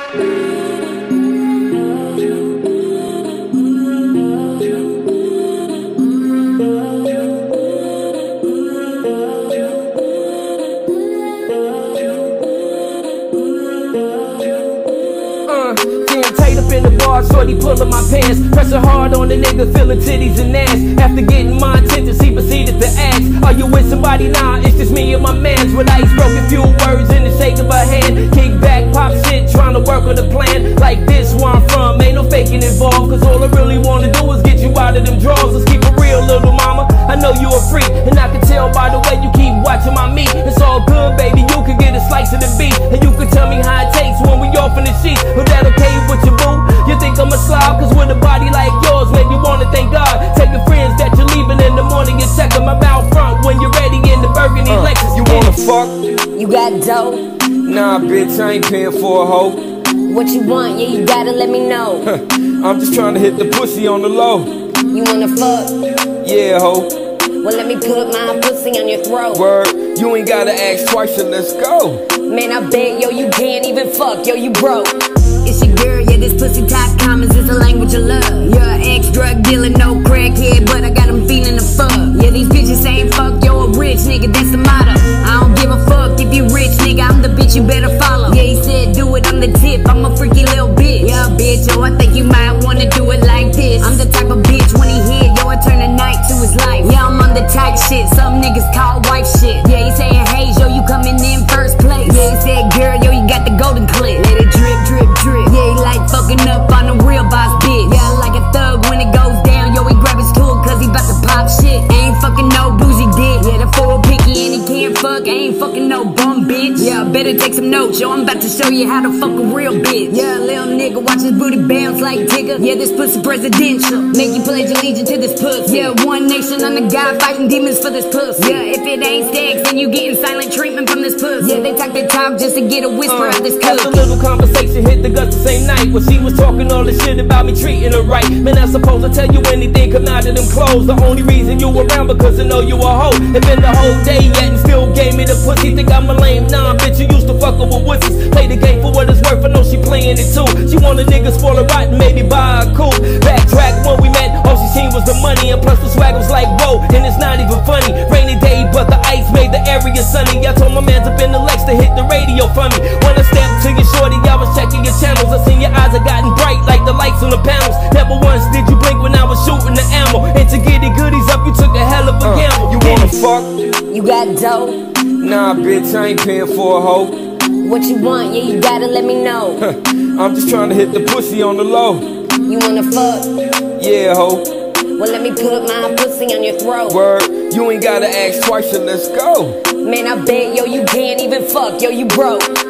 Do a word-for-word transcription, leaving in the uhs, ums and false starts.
Shorty pulling my pants, pressing hard on the nigga, feeling titties and ass. After getting my attention, she proceeded to ask, are you with somebody? Nah, it's just me and my mans. With ice, broken few words in the shake of her hand. Kick back, pop shit, trying to work on a plan. Like this, where I'm from, ain't no faking involved. Cause all I really wanna do is get you out of them drawers. Let's keep it real, little mama, I know you a freak, and I can tell by the way you keep watching my meat. It's all good, baby, you can get a slice of the beef, and you can tell me how it tastes when we off in the sheets. But that okay with your boo? You think I'm a slob? Cause with a body like yours, maybe you wanna thank God. Tell your friends that you're leaving in the morning, you check them out front when you're ready in the burgundy uh, Lexus. You wanna fuck? You got dough? Nah, bitch, I ain't paying for a hoe. What you want? Yeah, you gotta let me know. I'm just trying to hit the pussy on the low. You wanna fuck? Yeah, ho. Well, let me put my pussy on your throat. Word, you ain't gotta ask twice, so let's go. Man, I bet, yo, you can't even fuck, yo, you broke. It's your girl, yeah, this pussy talk comments is the language of love. You're an ex-drug dealer, no crackhead, but I got them feeling the fuck. Yeah, these bitches ain't fuck, yo, a rich nigga, that's the motto. I don't give a fuck if you rich, nigga, I'm the bitch you better follow. Yeah, he said do it on the tip, I'm a freaky little bitch. Yeah, bitch, yo, I think you might wanna do it like this. I'm the type of bitch, when he hit, yo, I turn the night to his life. Yeah, I'm on the tight shit, some niggas call wife shit. Yeah, he saying, hey, yo, you coming in first place. Yeah, he said, girl, yo, you got the golden clip. Let it drip, drip, drip. Yeah, he like fucking up on a real boss bitch. Yeah, like a thug when it goes down. Yo, he grab his tool cause he bout to pop shit. Ain't fucking no bougie dick. Yeah, the fool picky and he can't fuck. Ain't fucking no bum bitch. Yeah, better take some notes. Yo, I'm about to show you how to fuck a real bitch. Yeah, little nigga, watch his booty bounce like Tigger. Yeah, this pussy presidential. Make you pledge allegiance to this pussy. Yeah, one nation under God, fighting demons for this pussy. Yeah, if it ain't stacks, then you getting silent treatment from this pussy. Yeah, they talk their talk just to get a whisper uh, out this cookie. A little conversation hit the guts the same night when she was talking all this shit about me treating her right. Man, I'm supposed to tell you anything come out of them clothes. The only reason you around because I know you a hoe. It been the whole day yet and still gave me the pussy. Think I'm a lame? Nah, bitch, you used to fuck her with wussies. Play the game for what it's worth, I know she playing it too. She want a nigga spoil her rotten, maybe buy a coupe. Backtrack when we met, all she seen was the money, and plus the swag was like whoa, and it's not even funny. Rainy day, but the ice made the area sunny. I told my mans up in the Lex to hit the radio for me. When I stepped to your shorty, I was checking your channels. I seen your eyes had gotten bright like the lights on the panels. Never once did you blink when I was shooting the ammo. And to get the goodies up, you took a hell of a uh, gamble. You wanna fuck? You got dough? Nah, bitch, I ain't paying for a hoe. What you want? Yeah, you gotta let me know. I'm just trying to hit the pussy on the low. You wanna fuck? Yeah, ho. Well, let me put my pussy on your throat. Word, you ain't gotta ask twice, so let's go. Man, I bet, yo, you can't even fuck, yo, you broke.